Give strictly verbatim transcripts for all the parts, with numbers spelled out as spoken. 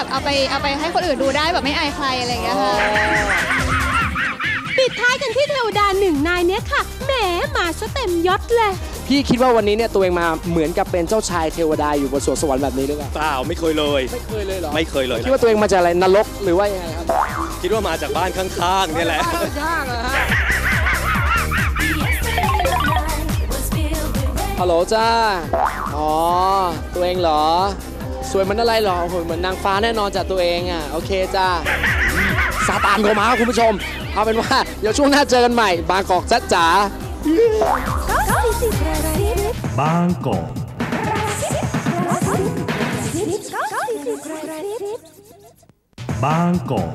แบบเอาไปเอาไปให้คนอื่นดูได้แบบไม่อายใครอะไรอย่างเงี้ยค่ะปิดท้ายกันที่เทวดาหนึ่งนายเนี้ยค่ะแหมมาซะเต็มยศเลยพี่คิดว่าวันนี้เนี่ยตัวเองมาเหมือนกับเป็นเจ้าชายเทวดาอยู่บนสวงสวรรค์แบบนี้หรือเปล่าเปล่าไม่เคยเลยไม่เคยเลยเหรอไม่เคยเลยคิดว่าตัวเองมาจากอะไรนรกหรือว่ายังไงครับคิดว่ามาจากบ้านข้างๆนี่แหละข้างๆเหรอฮะฮัลโหลจ้าอ๋อตัวเองเหรอสวยมันอะไรหรอเหมือนนางฟ้าแน่นอนจากตัวเองอ่ะโอเคจ้าซาตานโทรมาคุณผู้ชมเอาเป็นว่าเดี๋ยวช่วงหน้าเจอกันใหม่บางกอกจ๊ะจ๋าบางกอกบางกอก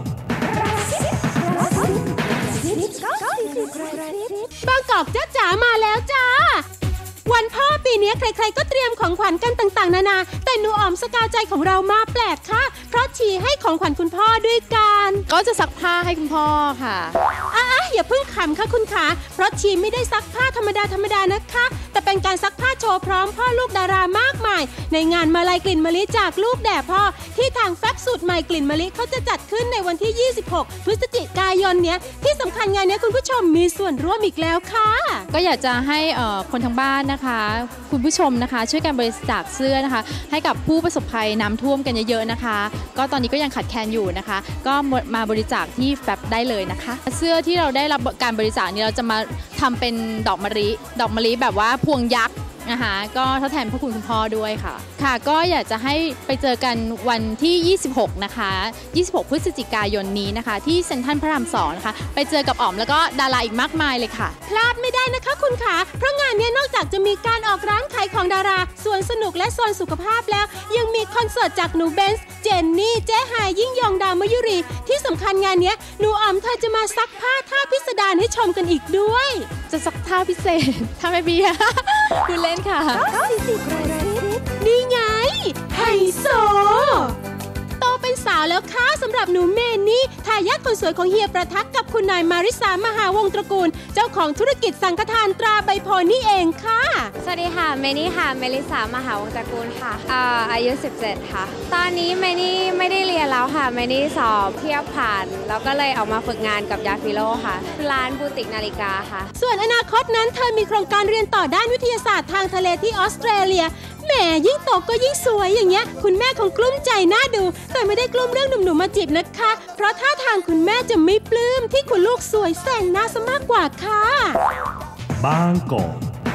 บางกอกจ๊ะจ๋ามาแล้วจ้าวันพ่อปีนี้ใครๆก็เตรียมของขวัญกันต่างๆนานาแต่หนูอ๋อมสกาวใจของเรามาแปลกค่ะเพราะชีให้ของขวัญคุณพ่อด้วยกันก็จะซักผ้าให้คุณพ่อค่ะอ่ะอย่าเพิ่งขำค่ะคุณขาเพราะชีไม่ได้ซักผ้าธรรมดาธรรมดานะคะแต่เป็นการซักผ้าโชว์พร้อมพ่อลูกดารามากมายในงานมาลัยกลิ่นมะลิจากลูกแด่พ่อที่ทางแฟบสูตรใหม่กลิ่นมะลิเขาจะจัดขึ้นในวันที่ยี่สิบหกพฤศจิกายนเนี้ยที่สำคัญงานนี้คุณผู้ชมมีส่วนร่วมอีกแล้วค่ะก็อยากจะให้คนทางบ้านนะคะคุณผู้ชมนะคะช่วยกันบริจาคเสื้อนะคะให้กับผู้ประสบภัยน้ำท่วมกันเยอะๆนะคะก็ตอนนี้ก็ยังขาดแคลนอยู่นะคะก็มาบริจาคที่แฟบได้เลยนะคะเสื้อที่เราได้รับการบริจาคนี้เราจะมาทำเป็นดอกมะลิดอกมะลิแบบว่าพวงยักษ์นะคะก็ทดแทนพระคุณคุณพ่อด้วยค่ะค่ะก็อยากจะให้ไปเจอกันวันที่ยี่สิบหกนะคะยี่สิบหกพฤศจิกายนนี้นะคะที่เซ็นทรัลพระรามสองนะคะไปเจอกับอ๋อมแล้วก็ดาราอีกมากมายเลยค่ะพลาดไม่ได้นะคะคุณขาเพราะงานนี้นอกจากจะมีการออกร้านขายของดาราส่วนสนุกและส่วนสุขภาพแล้วยังมีคอนเสิร์ตจากหนูเบนซ์เจนนี่เจ๊หายยิ่งยงดาวมยุรีที่สำคัญงานนี้หนูอ๋อมเธอจะมาซักผ้าท่าพิสดารให้ชมกันอีกด้วยจะซักท่าพิเศษถ้าไม่มีคุณเล่นค่ะนี่ไงไฮโซโตเป็นสาวแล้วค่ะสำหรับหนูเมนี่ทายาทคนสวยของเฮียประทักกับคุณนายมาริสามหาวงศ์ตระกูลเจ้าของธุรกิจสังฆทานตราใบโพนี่เองค่ะสวัสดีค่ะเมนี่ค่ะเมลิสามหาวงศ์ตระกูลค่ะอ่าอายุสิบเจ็ดค่ะตอนนี้เมนี่ไม่ได้เรียนแล้วค่ะเมนี่สอบเทียบผ่านแล้วก็เลยออกมาฝึกงานกับยาฟิโลค่ะร้านบูติกนาฬิกาค่ะส่วนอนาคตนั้นเธอมีโครงการเรียนต่อด้านวิทยาศาสตร์ทางทะเลที่ออสเตรเลียแหมยิ่งโตก็ยิ่งสวยอย่างเงี้ยคุณแม่คงกลุ้มใจน่าดูแต่ไม่ได้กลุ้มเรื่องหนุ่มๆมาจีบนะคะเพราะท่าทางคุณแม่จะไม่ปลื้มที่คุณลูกสวยแซงหน้าซะมากกว่าค่ะบางกอก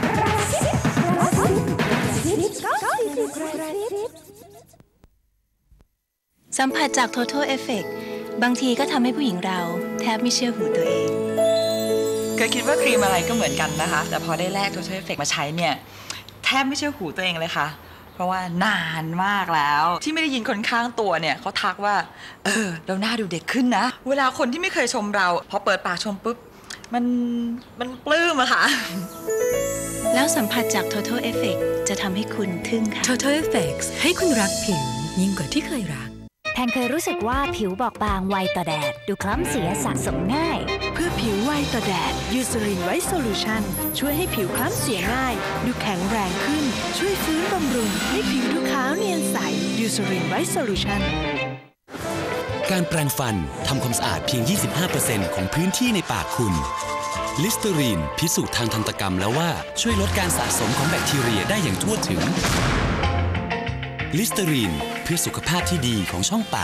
สัมผัสจาก Total Effect บางทีก็ทำให้ผู้หญิงเราแทบไม่เชื่อหูตัวเองเคยคิดว่าครีมอะไรก็เหมือนกันนะคะแต่พอได้แลก Total Effect มาใช้เนี่ยแทบไม่เชื่อหูตัวเองเลยค่ะเพราะว่านานมากแล้วที่ไม่ได้ยินคนข้างตัวเนี่ยเขาทักว่าเออเราหน้าดูเด็กขึ้นนะเวลาคนที่ไม่เคยชมเราพอเปิดปากชมปุ๊บมันมันปลื้มอะค่ะแล้วสัมผัสจาก Total Effect จะทำให้คุณทึ่งค่ะ Total Effects ให้คุณรักผิวยิ่งกว่าที่เคยรักแพนเคยรู้สึกว่าผิวบอบบางไวต่อแดดดูคล้ำเสียสะสมง่ายเพื่อผิวไวต่อแดดยูซรินไวท์โซลูชันช่วยให้ผิวคล้ำเสียง่ายดูแข็งแรงขึ้นช่วยฟื้นบำรุงให้ผิวดูขาวเนียนใสยูซรินไวท์โซลูชันการแปรงฟันทำความสะอาดเพียง ยี่สิบห้าเปอร์เซ็นต์ ของพื้นที่ในปากคุณลิสเตอรีนพิสูจน์ทางทันตกรรมแล้วว่าช่วยลดการสะสมของแบคทีเรียได้อย่างทั่วถึงลิสเตอรีนเพื่อสุขภาพที่ดีของช่องปาก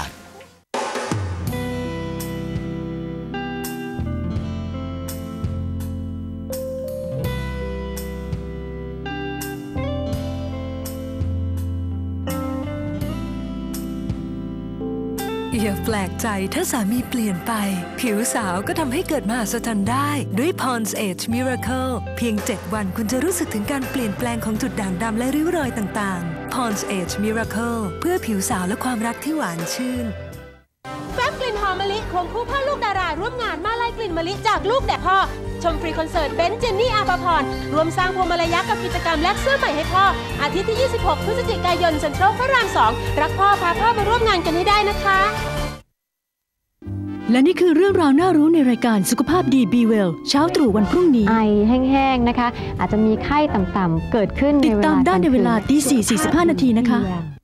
อย่าแปลกใจถ้าสามีเปลี่ยนไปผิวสาวก็ทำให้เกิดมหัศจรรย์ได้ด้วย Pond's Age Miracle เพียงเจ็ดวันคุณจะรู้สึกถึงการเปลี่ยนแปลงของจุดด่างดำและริ้วรอยต่างๆ Pond's Age Miracle เพื่อผิวสาวและความรักที่หวานชื่นแฟ้มกลิ่นหอมมะลิควงคู่พ่อลูกดาราร่วมงานมาลัยกลิ่นมะลิจากลูกแด่พ่อชมฟรีคอนเสิร์ตเบนซ์เจนนี่อาภาพรรวมสร้างพวงมาลัยยักษ์กับกิจกรรมแลกเสื้อใหม่ให้พ่ออาทิตย์ที่ยี่สิบหกพฤศจิกายนเซ็นทรัลพระรามสองรักพ่อพาพ่อมาร่วมงานกันให้ได้นะคะและนี่คือเรื่องราวน่ารู้ในรายการสุขภาพดี Be Well เช้าตรู่วันพรุ่งนี้ไอแห้งๆนะคะอาจจะมีไข้ต่ำๆเกิดขึ้นติดตามได้ในเวลาตีสี่สี่สิบห้านาทีนะคะ